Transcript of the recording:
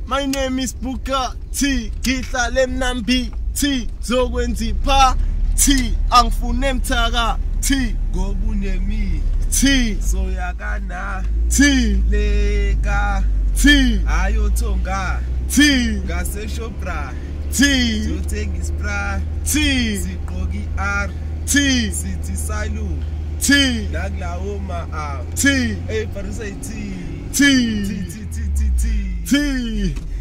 My name is Booker T. Ngihlale Mnambi T. Zokwenza party angifune mthaka T. Ngobunemi T. Soyakana T. Leka T. Ayothonga T. Ngase Shopra T. Sothenga ispra T. Siqoki R T. Sithi Salu T. Naglawo ma T. Hey Parisay T T. T T T T T.